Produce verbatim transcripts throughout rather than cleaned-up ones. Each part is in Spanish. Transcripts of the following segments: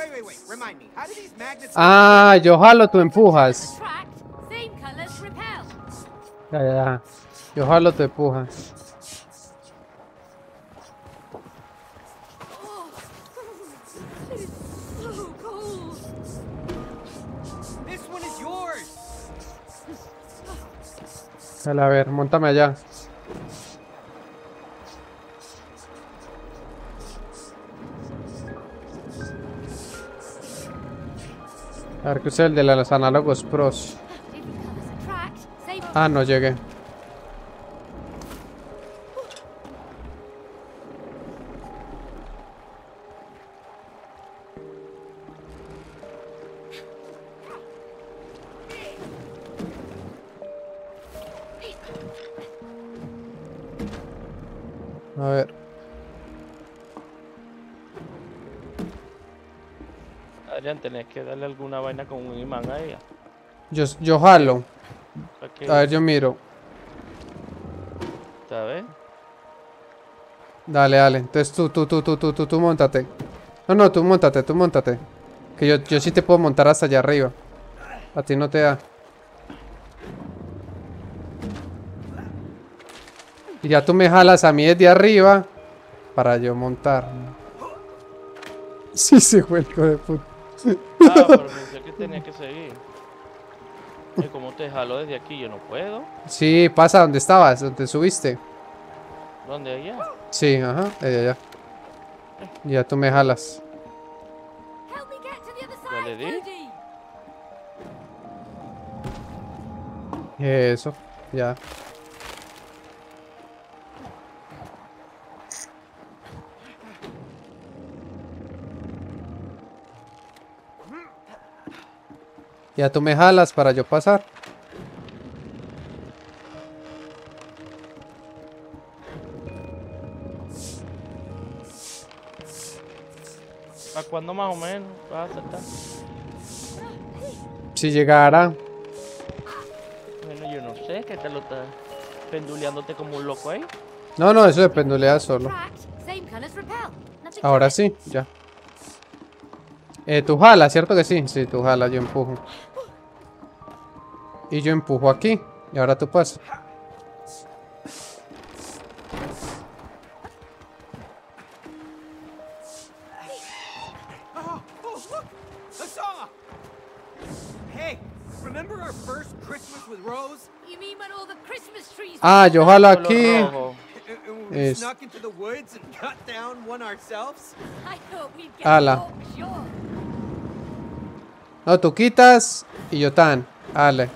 wait, wait, wait. Remind me. How do these magnets? Ah, yo jalo, tú empujas. Attract, same colors repel. Ya, ya, ya. Yo jalo, tú empujas. Oh, it's so cold. This one is yours. Dale, a ver, montame allá. A ver, que usted es el de los análogos pros. Different colors attract, same. Ah, no llegué. A ver. Adrián, tenés que darle alguna vaina con un imán a ella. Yo, yo jalo. ¿Para qué? A ver, yo miro. ¿Sabes? Dale, dale. Entonces tú, tú, tú, tú, tú, tú, tú, móntate. No, no, tú móntate, tú móntate. Que yo, yo sí te puedo montar hasta allá arriba. A ti no te da. Y ya tú me jalas a mí desde arriba para yo montar. Sí, se fue el hijo de puta. Ah, pero pensé que tenía que seguir. Y como te jalo desde aquí, yo no puedo. Sí, pasa donde estabas, donde subiste. ¿Dónde allá? Sí, ajá, allá, allá. Y ya tú me jalas. Help me get to the other ¿Ya side, le di? Cody. Eso, ya. Ya tú me jalas para yo pasar. ¿Para cuándo más o menos vas a aceptar? Si llegara. Bueno, yo no sé, que te lo estás penduleándote como un loco ahí. No, no, eso de pendulea solo. Attract, same colors repel. Nothing to Ahora it. sí, ya. Eh, tú jalas, ¿cierto que sí? Sí, tú jalas, yo empujo. Y yo empujo aquí. Y ahora tú pasas. Oh, oh, look! A saw! Hey, remember our first Christmas with Rose? You mean when all the Christmas trees? Ah, yo jalo Color aquí. rojo. And- and we Es- snuck into the woods and cut down one ourselves? I thought we'd get Ala. caught, sure. No, tú quitas y yo tan. Dale.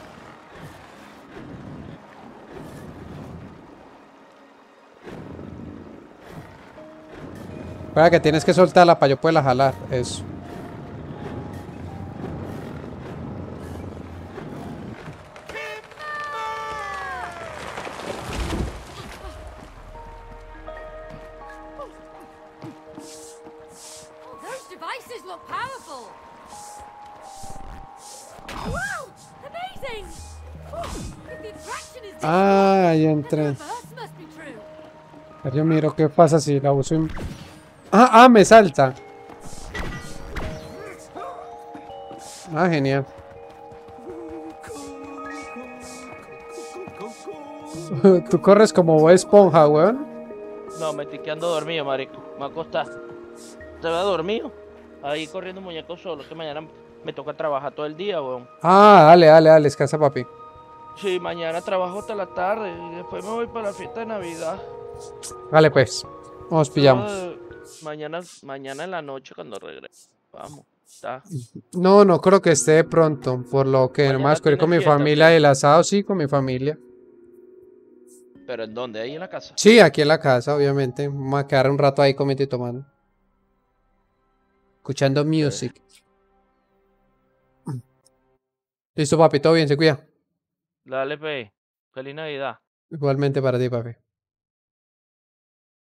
Espera que tienes que soltarla para yo poderla jalar. Eso. Oh, those devices look powerful. Wow, amazing! Oh, if the attraction is Ah, ya then the entré. reverse must be true. A ver, yo miro qué pasa si la uso. en- Ah, ah, me salta. Ah, genial. Tú corres como Bob Esponja, weón. No, me estoy quedando dormido, marico. Me voy a acostar. ¿Te vas dormido? Ahí corriendo muñeco solo, que mañana me toca trabajar todo el día, weón. Ah, dale, dale, dale, descansa, papi. Sí, mañana trabajo hasta la tarde y después me voy para la fiesta de Navidad. Dale, pues. Nos pillamos. Eh, mañana, mañana en la noche cuando regrese. Vamos, está. No, no creo que esté pronto. Por lo que Mañana nomás corrí con mi tienes fiesta, familia ¿ok? y el asado, sí, con mi familia. ¿Pero en dónde? ¿Ahí en la casa? Sí, aquí en la casa, obviamente. Vamos a quedar un rato ahí comiendo y tomando. Escuchando music. Listo, papi, todo bien, se cuida. Dale, pe. Feliz Navidad. Igualmente para ti, papi.